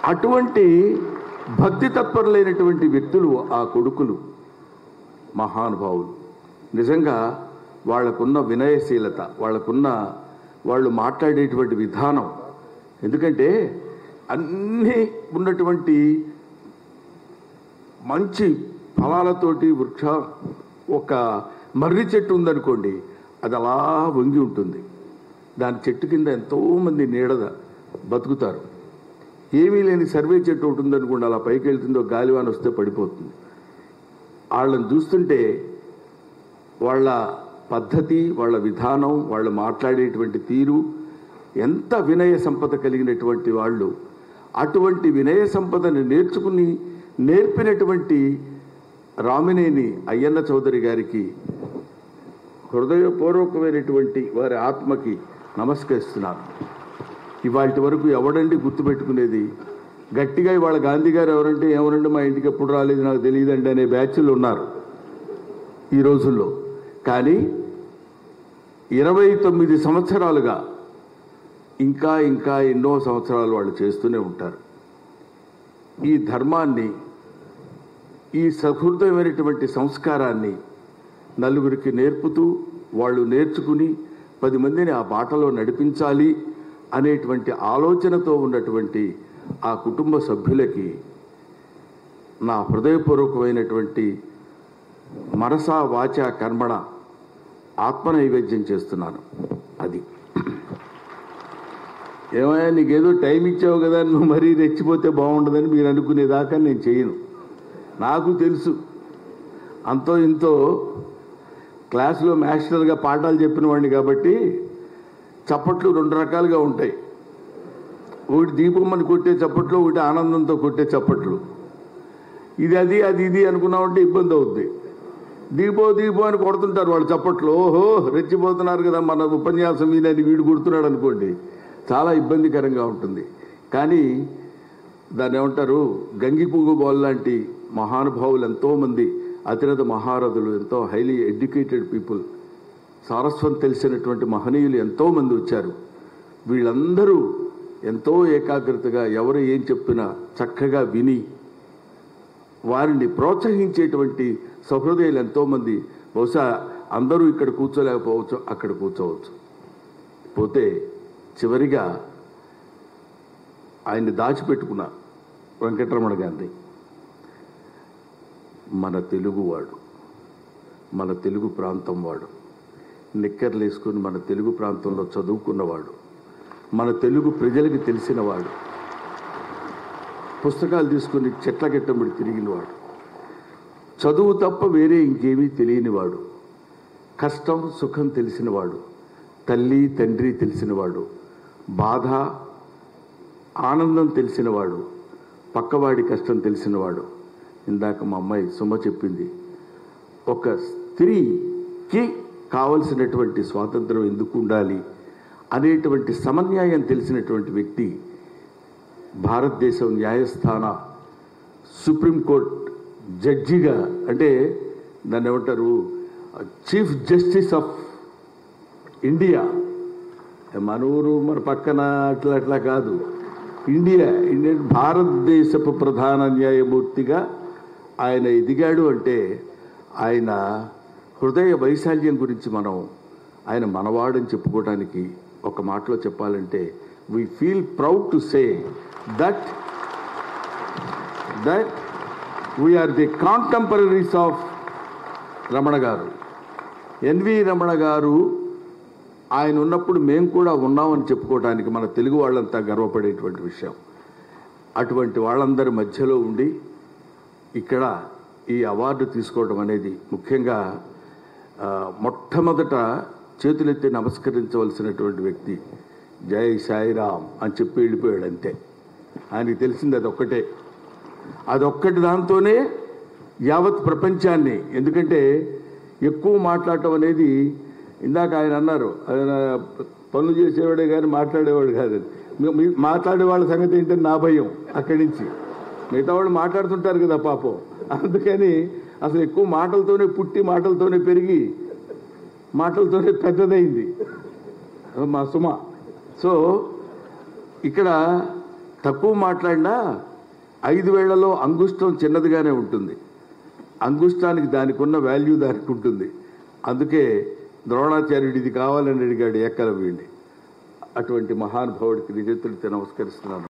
అటువంటి భక్తి తత్పరులైనటువంటి వ్యక్తులు ఆ కొడుకులు మహానుభావులు. నిజంగా వాళ్ళకున్న వినయశీలత, వాళ్ళు మాట్లాడేటువంటి విధానం, ఎందుకంటే అన్నీ ఉన్నటువంటి మంచి ఫలాలతోటి ఒక మర్రి చెట్టు ఉందనుకోండి, అది అలా వంగి ఉంటుంది. దాని చెట్టు కింద ఎంతోమంది నీడద బతుకుతారు. ఏమీ లేని సర్వే చెట్టు ఒకటి ఉందనుకోండి, అలా పైకి వెళ్తుందో గాలివాన వస్తే పడిపోతుంది. వాళ్ళని చూస్తుంటే వాళ్ళ పద్ధతి, వాళ్ళ విధానం, వాళ్ళు మాట్లాడేటువంటి తీరు ఎంత వినయ సంపద కలిగినటువంటి వాళ్ళు. అటువంటి వినయ సంపదను నేర్పినటువంటి రామినేని అయ్యన్న చౌదరి గారికి హృదయపూర్వకమైనటువంటి వారి ఆత్మకి నమస్కరిస్తున్నాను. ఇవాటి వరకు ఎవడండి గుర్తుపెట్టుకునేది? గట్టిగా ఇవాళ గాంధీ గారు ఎవరంటే ఎవరండి మా ఇంటికి ఎప్పుడు రాలేదు నాకు తెలియదండి అనే బ్యాచ్లు ఉన్నారు ఈ రోజుల్లో. కానీ 29 సంవత్సరాలుగా ఇంకా ఎన్నో సంవత్సరాలు వాళ్ళు చేస్తూనే ఉంటారు. ఈ ధర్మాన్ని, ఈ సహృదయమైనటువంటి సంస్కారాన్ని నలుగురికి నేర్పుతూ, వాళ్ళు నేర్చుకుని 10 మందిని ఆ బాటలో నడిపించాలి అనేటువంటి ఆలోచనతో ఉన్నటువంటి ఆ కుటుంబ సభ్యులకి నా హృదయపూర్వకమైనటువంటి మనసా వాచ కర్మణ ఆత్మనైవేద్యం చేస్తున్నాను. అది ఏమయ్యా నీకేదో టైం ఇచ్చావు కదా, నువ్వు మరీ రెచ్చిపోతే బాగుండదని మీరు అనుకునేదాకా నేను చేయను. నాకు తెలుసు, అంతో ఇంతో క్లాసులో మాస్టర్గా పాఠాలు చెప్పిన వాడిని కాబట్టి చప్పట్లు 2 రకాలుగా ఉంటాయి. ఒకటి దీపమ్మని కొట్టే చప్పట్లు, ఒకటి ఆనందంతో కొట్టే చప్పట్లు. ఇది అనుకున్నామంటే ఇబ్బంది అవుద్ది. దీపో అని కొడుతుంటారు వాళ్ళు చప్పట్లు. ఓహో రెచ్చిపోతున్నారు కదా మన ఉపన్యాసం మీద అని వీడు కొడుతున్నాడు అనుకోండి, చాలా ఇబ్బందికరంగా ఉంటుంది. కానీ దాన్ని ఏమంటారు, గంగి పువ్వు బాల్ లాంటి మహానుభావులు ఎంతోమంది, అతిరథ మహారథులు, ఎంతో హైలీ ఎడ్యుకేటెడ్ పీపుల్, సారస్వం తెలిసినటువంటి మహనీయులు ఎంతోమంది వచ్చారు. వీళ్ళందరూ ఎంతో ఏకాగ్రతగా ఎవరు ఏం చెప్పినా చక్కగా విని వారిని ప్రోత్సహించేటువంటి సహృదయులు ఎంతోమంది. బహుశా అందరూ ఇక్కడ కూర్చోలేకపోవచ్చు, అక్కడ కూర్చోవచ్చు. పోతే చివరిగా ఆయన్ని దాచిపెట్టుకున్న వెంకటరమణ గాంధీ మన తెలుగువాడు, మన తెలుగు ప్రాంతం వాడు, నిక్కర్లు వేసుకుని మన తెలుగు ప్రాంతంలో చదువుకున్నవాడు, మన తెలుగు ప్రజలకి తెలిసినవాడు, పుస్తకాలు తీసుకుని చెట్ల గిట్టబడి తిరిగినవాడు, చదువు తప్ప వేరే ఇంకేమీ తెలియనివాడు, కష్టం సుఖం తెలిసినవాడు, తల్లి తండ్రి తెలిసినవాడు, బాధ ఆనందం తెలిసినవాడు, పక్కవాడి కష్టం తెలిసినవాడు. ఇందాక మా అమ్మాయి సుమ చెప్పింది, ఒక స్త్రీకి కావలసినటువంటి స్వాతంత్రం ఎందుకు ఉండాలి అనేటువంటి సమన్యాయం తెలిసినటువంటి వ్యక్తి. భారతదేశం న్యాయస్థాన సుప్రీంకోర్టు జడ్జిగా, అంటే దాన్ని ఏమంటారు, చీఫ్ జస్టిస్ ఆఫ్ ఇండియా, మన ఊరు మన పక్కన అట్లా కాదు, ఇండియన్ భారతదేశపు ప్రధాన న్యాయమూర్తిగా ఆయన ఎదిగాడు. అంటే ఆయన హృదయ వైశాల్యం గురించి ఆయన మనవాడని చెప్పుకోవడానికి ఒక మాటలో చెప్పాలంటే, we feel proud to say that we are the contemporaries of Ramana గారు. ఎన్వి రమణ గారు ఆయన ఉన్నప్పుడు మేము కూడా ఉన్నామని చెప్పుకోవడానికి మన తెలుగు వాళ్ళంతా గర్వపడేటువంటి విషయం. అటువంటి వాళ్ళందరి మధ్యలో ఉండి ఇక్కడ ఈ అవార్డు తీసుకోవడం అనేది, ముఖ్యంగా మొట్టమొదట చేతులెత్తి నమస్కరించవలసినటువంటి వ్యక్తి జై సాయిరామ్ అని చెప్పి వెళ్ళిపోయాడు. అంతే, ఆయనకి తెలిసింది అదొక్కటి దాంతోనే యావత్ ప్రపంచాన్ని, ఎందుకంటే ఎక్కువ మాట్లాడటం అనేది, ఇందాక ఆయన అన్నారు ఆయన పనులు చేసేవాడే కానీ మాట్లాడేవాడు కాదు. మాట్లాడే వాళ్ళ సంగతి ఏంటంటే నా భయం. అక్కడి నుంచి మిగతా వాళ్ళు మాట్లాడుతుంటారు కదా పాపం, అందుకని అసలు ఎక్కువ మాటలతోనే పుట్టి మాటలతోనే పెరిగి మాటలతోనే పెద్దదైంది మా సుమ. సో ఇక్కడ తక్కువ మాట్లాడినా 5 వేళ్లలో అంగుష్టం చిన్నదిగానే ఉంటుంది. అంగుష్టానికి దానికి ఉన్న వాల్యూ దానికి ఉంటుంది. అందుకే ద్రోణాచార్యుడు ఇది కావాలని అడిగాడు ఏకలవ్యుడిని. అటువంటి మహానుభావుడికి నిజతులతో నమస్కరిస్తున్నాను.